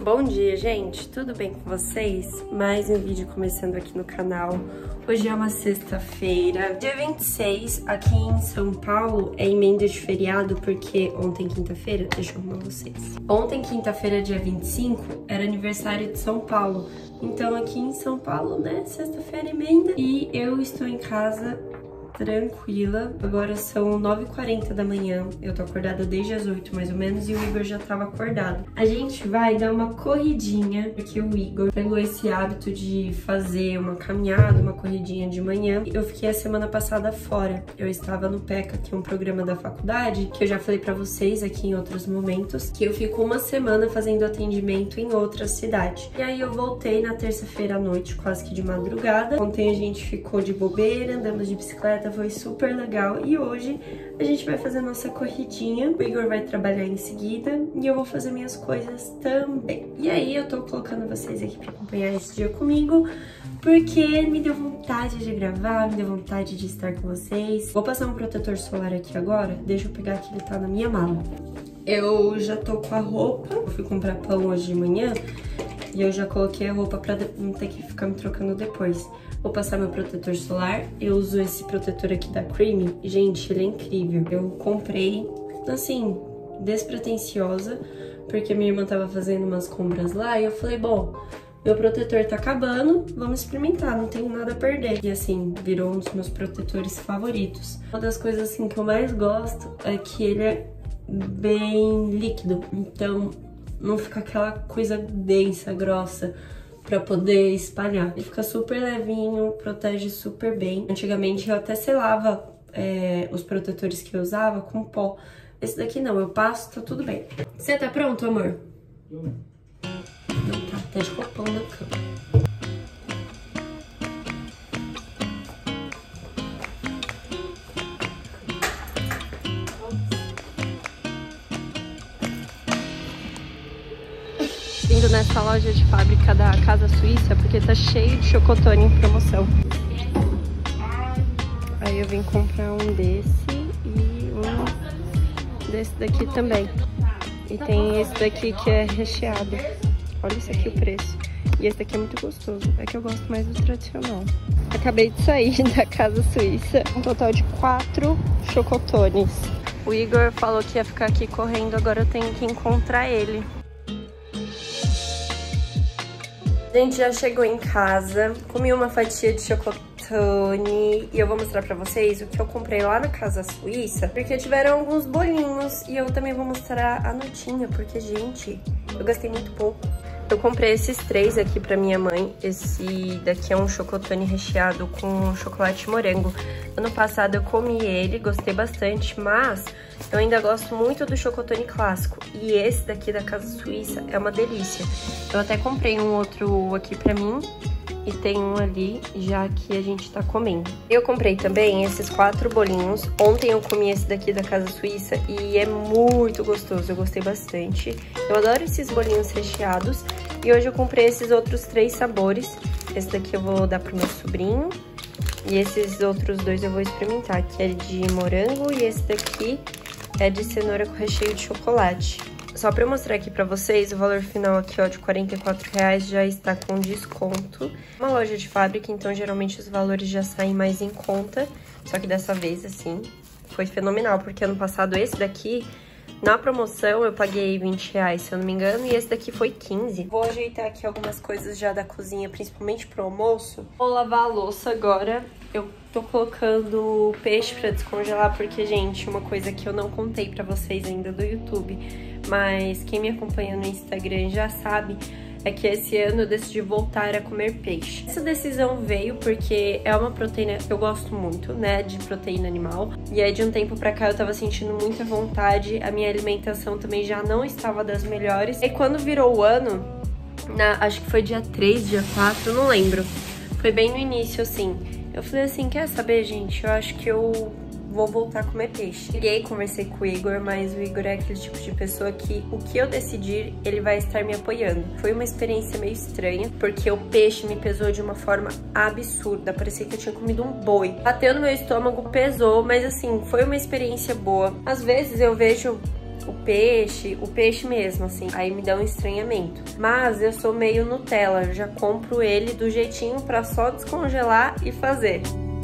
Bom dia, gente! Tudo bem com vocês? Mais um vídeo começando aqui no canal. Hoje é uma sexta-feira, dia 26, aqui em São Paulo, é emenda de feriado, porque ontem, quinta-feira, deixa eu arrumar vocês. Ontem, quinta-feira, dia 25, era aniversário de São Paulo. Então, aqui em São Paulo, né, sexta-feira emenda. E eu estou em casa tranquila. Agora são 9h40 da manhã. Eu tô acordada desde as 8 mais ou menos e o Igor já tava acordado. A gente vai dar uma corridinha, porque o Igor pegou esse hábito de fazer uma caminhada, uma corridinha de manhã. Eu fiquei a semana passada fora. Eu estava no PECA, que é um programa da faculdade, que eu já falei pra vocês aqui em outros momentos, que eu fico uma semana fazendo atendimento em outra cidade. E aí eu voltei na terça-feira à noite, quase que de madrugada. Ontem a gente ficou de bobeira, andamos de bicicleta, foi super legal. E hoje a gente vai fazer a nossa corridinha. O Igor vai trabalhar em seguida e eu vou fazer minhas coisas também. E aí eu tô colocando vocês aqui pra acompanhar esse dia comigo, porque me deu vontade de gravar, me deu vontade de estar com vocês. Vou passar um protetor solar aqui agora, deixa eu pegar que ele tá na minha mala. Eu já tô com a roupa, eu fui comprar pão hoje de manhã e eu já coloquei a roupa pra não ter que ficar me trocando depois. Vou passar meu protetor solar. Eu uso esse protetor aqui da Creamy. Gente, ele é incrível. Eu comprei, assim, despretensiosa, porque minha irmã tava fazendo umas compras lá e eu falei, bom, meu protetor tá acabando, vamos experimentar, não tenho nada a perder. E assim, virou um dos meus protetores favoritos. Uma das coisas assim que eu mais gosto é que ele é bem líquido, então não fica aquela coisa densa, grossa, pra poder espalhar. Ele fica super levinho, protege super bem. Antigamente eu até selava os protetores que eu usava com pó. Esse daqui não, eu passo, tá tudo bem. Você tá pronto, amor? Não tá de roupão na cama. Vindo nessa loja de fábrica da Casa Suíça, porque tá cheio de chocotone em promoção. Aí eu vim comprar um desse e um desse daqui também. E tem esse daqui que é recheado. Olha esse aqui o preço. E esse daqui é muito gostoso. É que eu gosto mais do tradicional. Acabei de sair da Casa Suíça. Um total de 4 chocotones. O Igor falou que ia ficar aqui correndo, agora eu tenho que encontrar ele. A gente já chegou em casa, comi uma fatia de chocotone e eu vou mostrar pra vocês o que eu comprei lá na Casa Suíça, porque tiveram alguns bolinhos e eu também vou mostrar a notinha, porque, gente, eu gastei muito pouco. Eu comprei esses 3 aqui pra minha mãe. Esse daqui é um chocotone recheado com chocolate morango. Ano passado eu comi ele, gostei bastante, mas eu ainda gosto muito do chocotone clássico. E esse daqui da Casa Suíça é uma delícia. Eu até comprei um outro aqui pra mim e tem um ali, já que a gente tá comendo. Eu comprei também esses 4 bolinhos. Ontem eu comi esse daqui da Casa Suíça e é muito gostoso, eu gostei bastante. Eu adoro esses bolinhos recheados. E hoje eu comprei esses outros 3 sabores. Esse daqui eu vou dar pro meu sobrinho. E esses outros 2 eu vou experimentar, que é de morango e esse daqui é de cenoura com recheio de chocolate. Só pra eu mostrar aqui pra vocês, o valor final aqui, ó, de R$44 já está com desconto. Uma loja de fábrica, então geralmente os valores já saem mais em conta. Só que dessa vez, assim, foi fenomenal, porque ano passado esse daqui, na promoção, eu paguei R$20, se eu não me engano, e esse daqui foi 15. Vou ajeitar aqui algumas coisas já da cozinha, principalmente pro almoço. Vou lavar a louça agora. Eu tô colocando peixe pra descongelar, porque, gente, uma coisa que eu não contei pra vocês ainda do YouTube, mas quem me acompanha no Instagram já sabe, é que esse ano eu decidi voltar a comer peixe. Essa decisão veio porque é uma proteína que eu gosto muito, né, de proteína animal. E aí de um tempo pra cá eu tava sentindo muita vontade, a minha alimentação também já não estava das melhores. E quando virou o ano, acho que foi dia 3, dia 4, não lembro. Foi bem no início, assim. Eu falei assim, quer saber, gente, eu acho que eu vou voltar a comer peixe. Cheguei, conversei com o Igor, mas o Igor é aquele tipo de pessoa que o que eu decidir, ele vai estar me apoiando. Foi uma experiência meio estranha, porque o peixe me pesou de uma forma absurda. Parecia que eu tinha comido um boi. Bateu no meu estômago, pesou, mas assim, foi uma experiência boa. Às vezes eu vejo o peixe mesmo, assim, aí me dá um estranhamento. Mas eu sou meio Nutella, eu já compro ele do jeitinho pra só descongelar e fazer.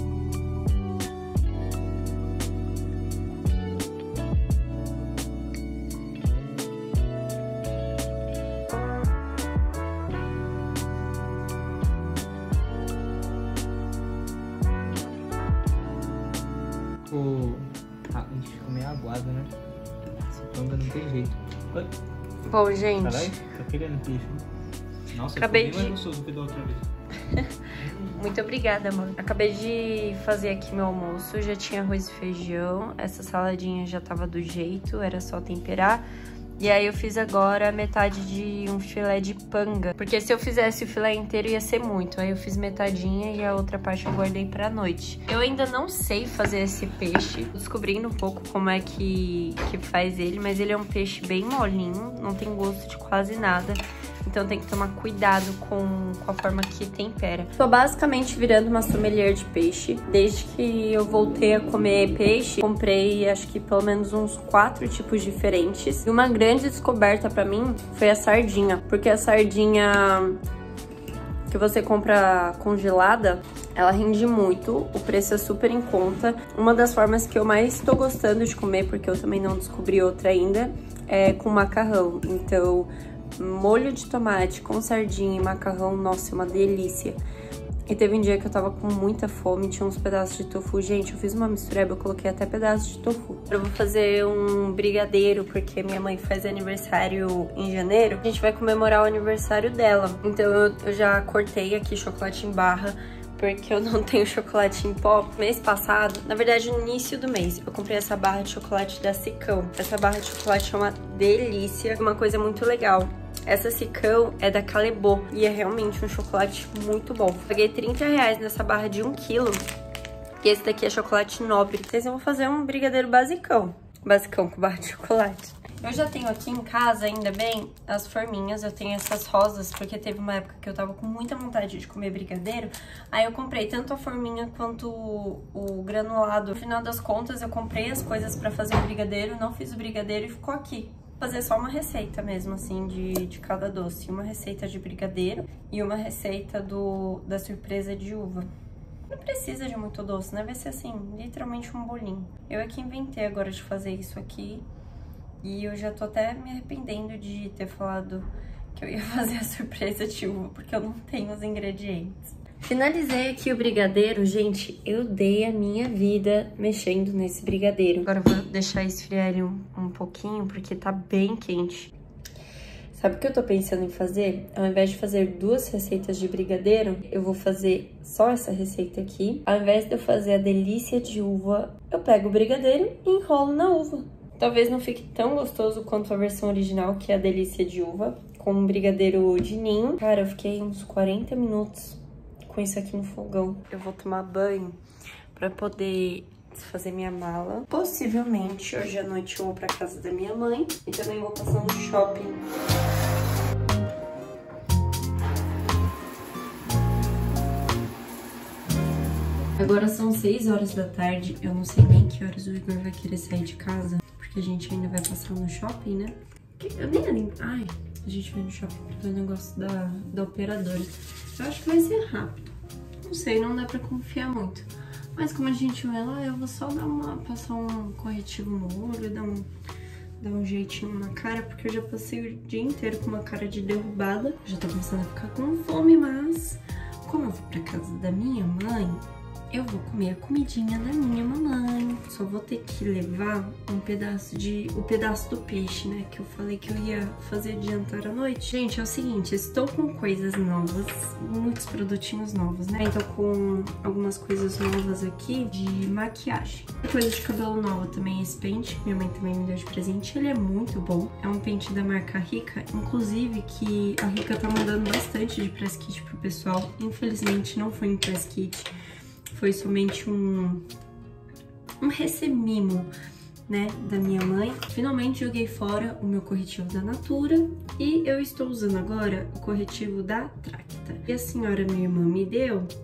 A gente ficou meio aguado, né? Essa panga não tem jeito. Bom, gente... Caralho, tá querendo peixe, hein? Nossa, acabei eu tô bem mais gostoso que da outra vez. Muito obrigada, amor. Acabei de fazer aqui meu almoço, já tinha arroz e feijão, essa saladinha já tava do jeito, era só temperar. E aí eu fiz agora metade de um filé de panga, porque se eu fizesse o filé inteiro ia ser muito. Aí eu fiz metadinha e a outra parte eu guardei pra noite. Eu ainda não sei fazer esse peixe, tô descobrindo um pouco como é que faz ele, mas ele é um peixe bem molinho, não tem gosto de quase nada. Então tem que tomar cuidado com a forma que tempera. Tô basicamente virando uma sommelier de peixe. Desde que eu voltei a comer peixe, comprei acho que pelo menos uns 4 tipos diferentes. E uma grande descoberta pra mim foi a sardinha. Porque a sardinha que você compra congelada, ela rende muito, o preço é super em conta. Uma das formas que eu mais tô gostando de comer, porque eu também não descobri outra ainda, é com macarrão. Então... molho de tomate com sardinha e macarrão, nossa, é uma delícia. E teve um dia que eu tava com muita fome, tinha uns pedaços de tofu. Gente, eu fiz uma mistureba, eu coloquei até pedaços de tofu. Eu vou fazer um brigadeiro, porque minha mãe faz aniversário em janeiro. A gente vai comemorar o aniversário dela. Então eu já cortei aqui chocolate em barra, porque eu não tenho chocolate em pó. Mês passado, na verdade no início do mês, eu comprei essa barra de chocolate da Sicão. Essa barra de chocolate é uma delícia, uma coisa muito legal. Essa Sicão é da Calebo e é realmente um chocolate muito bom. Paguei R$30 nessa barra de 1 kg. E esse daqui é chocolate nobre. Vocês vão fazer um brigadeiro basicão. Basicão com barra de chocolate. Eu já tenho aqui em casa, ainda bem, as forminhas. Eu tenho essas rosas, porque teve uma época que eu tava com muita vontade de comer brigadeiro. Aí eu comprei tanto a forminha quanto o granulado. No final das contas, eu comprei as coisas pra fazer o brigadeiro, não fiz o brigadeiro e ficou aqui. Vou fazer só uma receita mesmo, assim, de cada doce. Uma receita de brigadeiro e uma receita da surpresa de uva. Não precisa de muito doce, né? Vai ser assim, literalmente um bolinho. Eu é que inventei agora de fazer isso aqui. E eu já tô até me arrependendo de ter falado que eu ia fazer a surpresa de uva, porque eu não tenho os ingredientes. Finalizei aqui o brigadeiro, gente, eu dei a minha vida mexendo nesse brigadeiro. Agora eu vou deixar esfriar ele um pouquinho, porque tá bem quente. Sabe o que eu tô pensando em fazer? Ao invés de fazer 2 receitas de brigadeiro, eu vou fazer só essa receita aqui. Ao invés de eu fazer a delícia de uva, eu pego o brigadeiro e enrolo na uva. Talvez não fique tão gostoso quanto a versão original, que é a delícia de uva, com um brigadeiro de ninho. Cara, eu fiquei uns 40 minutos com isso aqui no fogão. Eu vou tomar banho pra poder fazer minha mala. Possivelmente, hoje à noite eu vou pra casa da minha mãe e também vou passar no shopping. Agora são 6 horas da tarde, eu não sei nem que horas o Igor vai querer sair de casa, porque a gente ainda vai passar no shopping, né? Eu nem lembro. Ai, a gente vai no shopping pra ver o negócio da operadora. Eu acho que vai ser rápido. Não sei, não dá pra confiar muito. Mas como a gente vai lá, eu vou só passar um corretivo no olho, dar um jeitinho na cara, porque eu já passei o dia inteiro com uma cara de derrubada. Já tô começando a ficar com fome, mas como eu vou pra casa da minha mãe, eu vou comer a comidinha da minha mamãe. Só vou ter que levar o pedaço do peixe, né? Que eu falei que eu ia fazer de jantar à noite. Gente, é o seguinte, estou com coisas novas, muitos produtinhos novos, né? Então com algumas coisas novas aqui de maquiagem. Coisa de cabelo nova também, esse pente, minha mãe também me deu de presente. Ele é muito bom, é um pente da marca Rica, inclusive que a Rica tá mandando bastante de press kit pro pessoal. Infelizmente não foi em press kit. Foi somente um recém-mimo, né, da minha mãe. Finalmente joguei fora o meu corretivo da Natura e eu estou usando agora o corretivo da Tracta. E a senhora, minha irmã, me deu,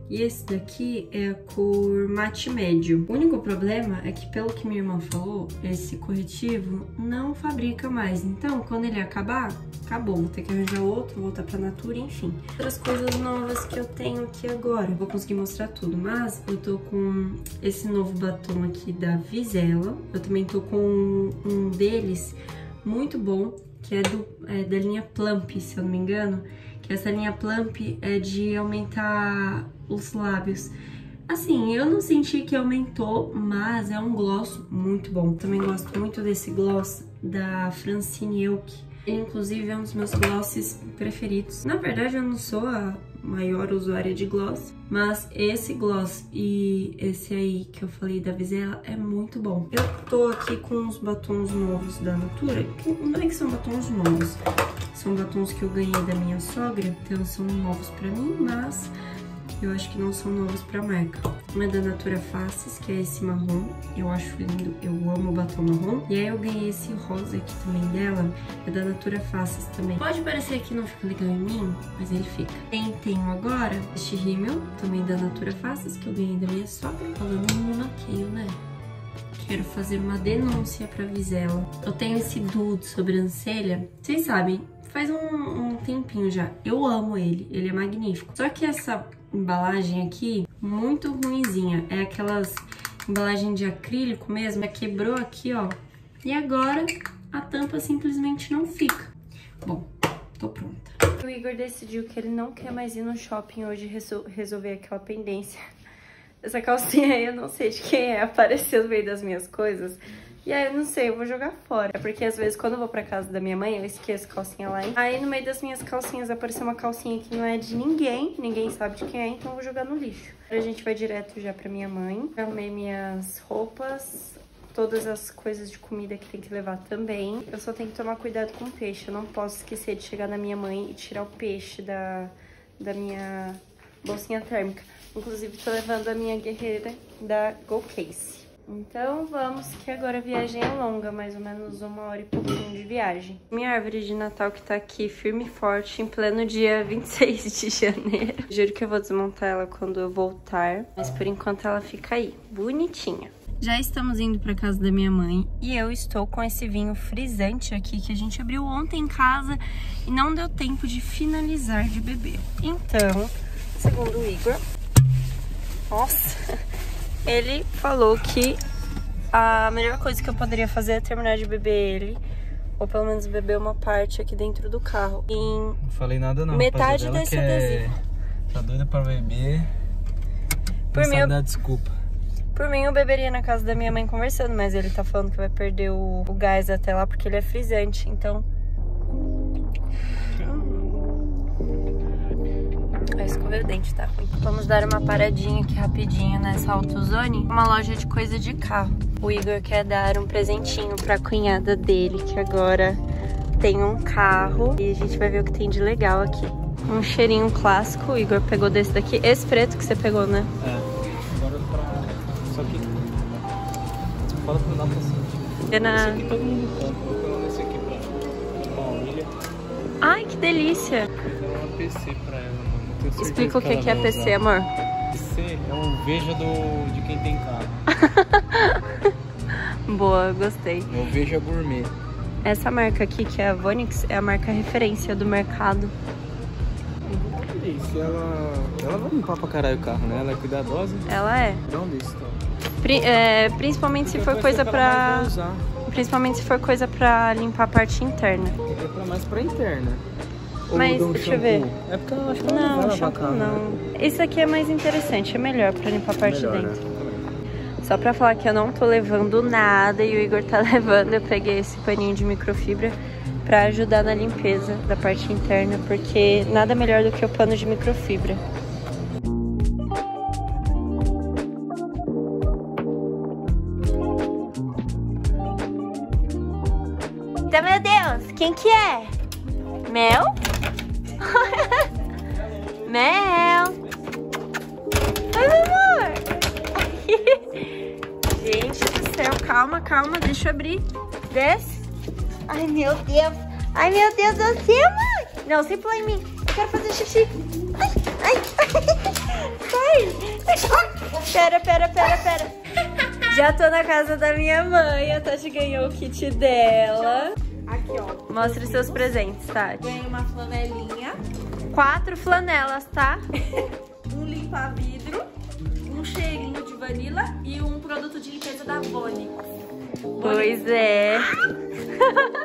E esse daqui é a cor mate médio. O único problema é que, pelo que minha irmã falou, esse corretivo não fabrica mais. Então, quando ele acabar, acabou. Vou ter que arranjar outro, voltar pra Natura, enfim. Outras coisas novas que eu tenho aqui agora. Vou conseguir mostrar tudo, mas eu tô com esse novo batom aqui da Vizela. Eu também tô com um deles muito bom, que é da linha Plump, se eu não me engano. Que essa linha Plump é de aumentar os lábios. Assim, eu não senti que aumentou, mas é um gloss muito bom. Também gosto muito desse gloss da Francine Elk. Ele, inclusive, é um dos meus glosses preferidos. Na verdade, eu não sou a maior usuária de gloss, mas esse gloss e esse aí que eu falei da Vizela é muito bom. Eu tô aqui com uns batons novos da Natura, que não é que são batons novos, são batons que eu ganhei da minha sogra, então são novos pra mim, mas eu acho que não são novos pra marca. Uma é da Natura Faces, que é esse marrom, eu acho lindo, eu amo o batom marrom. E aí eu ganhei esse rosa aqui também dela, é da Natura Faces também. Pode parecer que não fica legal em mim, mas ele fica. Tenho agora este rímel, também da Natura Faces, que eu ganhei da minha sogra, falando no maqueio, né? Quero fazer uma denúncia pra Vizela. Eu tenho esse duo de sobrancelha, vocês sabem, faz um tempinho já. Eu amo ele é magnífico. Só que essa embalagem aqui, muito ruinzinha. É aquelas embalagem de acrílico mesmo. Quebrou aqui, ó. E agora a tampa simplesmente não fica. Bom, tô pronta. O Igor decidiu que ele não quer mais ir no shopping hoje resolver aquela pendência. Essa calcinha aí eu não sei de quem é, apareceu no meio das minhas coisas. E aí, eu não sei, eu vou jogar fora. É porque, às vezes, quando eu vou pra casa da minha mãe, eu esqueço a calcinha lá. Aí, no meio das minhas calcinhas, apareceu uma calcinha que não é de ninguém. Ninguém sabe de quem é, então eu vou jogar no lixo. A gente vai direto já pra minha mãe. Eu arrumei minhas roupas, todas as coisas de comida que tem que levar também. Eu só tenho que tomar cuidado com o peixe. Eu não posso esquecer de chegar na minha mãe e tirar o peixe da minha bolsinha térmica. Inclusive, tô levando a minha guerreira da Go Case. Então vamos, que agora a viagem é longa, mais ou menos 1h e pouquinho de viagem. Minha árvore de Natal que tá aqui firme e forte em pleno dia 26 de janeiro. Juro que eu vou desmontar ela quando eu voltar, mas por enquanto ela fica aí, bonitinha. Já estamos indo pra casa da minha mãe e eu estou com esse vinho frisante aqui que a gente abriu ontem em casa e não deu tempo de finalizar de beber. Então, segundo o Igor, nossa, ele falou que a melhor coisa que eu poderia fazer é terminar de beber ele, ou pelo menos beber uma parte aqui dentro do carro. Em falei nada não, metade desse adesivo. Tá doida pra beber. Por mim, desculpa. Por mim, eu beberia na casa da minha mãe conversando, mas ele tá falando que vai perder o gás até lá porque ele é frisante, então... Vai escover o dente, tá ruim. Vamos dar uma paradinha aqui rapidinho nessa AutoZone, uma loja de coisa de carro. O Igor quer dar um presentinho pra cunhada dele, que agora tem um carro. E a gente vai ver o que tem de legal aqui. Um cheirinho clássico, o Igor pegou desse daqui. Esse preto que você pegou, né? É, agora pra... Só que... Fala pra não dar pra sentir. Esse aqui todo mundo compra, eu vou pegando esse aqui pra família. Ai, que delícia! Vou fazer uma PC pra ela, mano. Explica o que é PC, amor. PC é um Veja de quem tem carro. Boa, gostei. É o Veja Gourmet. Essa marca aqui, que é a Vonix, é a marca referência do mercado. Isso, ela vai limpar pra caralho o carro, né? Ela é cuidadosa. Ela é. Não disso, então. Principalmente se for coisa pra... Principalmente se for coisa pra limpar a parte interna. É mais pra interna. Mas, deixa eu ver. É porque eu acho que não, shampoo não. Esse aqui é mais interessante, é melhor pra limpar a parte de dentro. Né? Só pra falar que eu não tô levando nada e o Igor tá levando, eu peguei esse paninho de microfibra pra ajudar na limpeza da parte interna, porque nada melhor do que o pano de microfibra. Então, meu Deus, quem que é? Mel? Mel! Oi, meu amor! Gente do céu, calma, calma, deixa eu abrir. Desce. Ai, meu Deus! Ai, meu Deus do céu, mãe! Não, sem pular em mim. Eu quero fazer xixi. Ai, ai, ai. Sai, Pera. Já tô na casa da minha mãe. A Tati ganhou o kit dela. Aqui, ó. Mostre seus presentes, Tati. Ganhei uma flanelinha. 4 flanelas, tá? Um limpa-vidro. Um cheirinho de vanila. E um produto de limpeza da Avon. Pois é.